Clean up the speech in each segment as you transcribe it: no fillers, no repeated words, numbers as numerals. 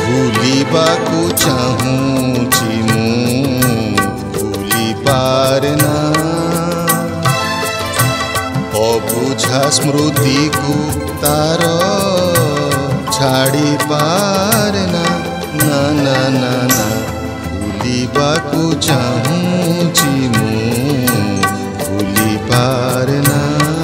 भूलिबाकु चाहूची मु भूली पारना अबुझा स्मृति को तार छाड़ी पारना ना ना ना ना भूलिबाकु चाहूची मु भूली पारना।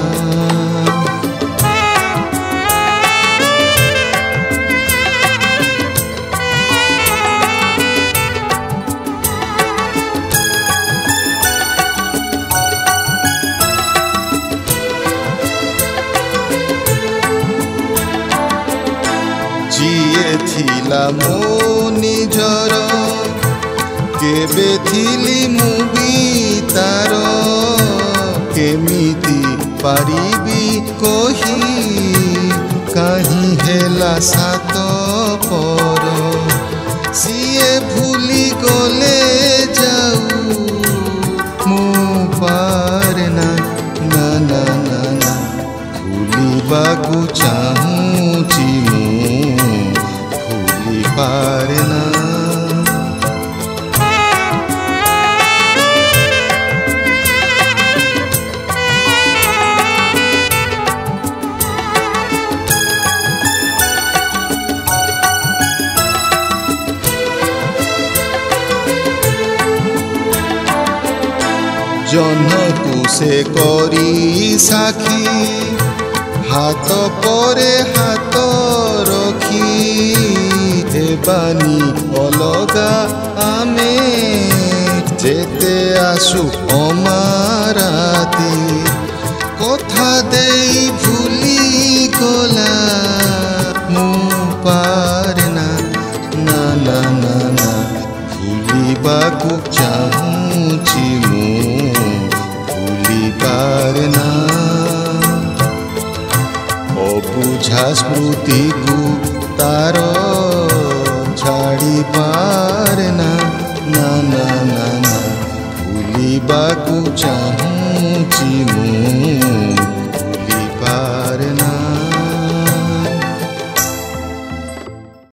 जिए थिला मो निजर केबे थिली मु भी तार केमिति पारिबी कही कहीं हेला सात पर सीए भूली गले जाऊ मु पारना ना ना ना ना भूलिबाकु चाहूची मु भूली पारना। जन्हकु से करी साखी हाथ परे हाथ रखी हेबानी अलगा आमे जेते आसु अमाराती कथा देई भूली गला मु पारना ना ना ना ना भूलिबाकु चाहूची मु भूली पारना अबुझा स्मृति को तार छाड़ी पारना ना ना ना ना भूलिबाकु चाहूची मु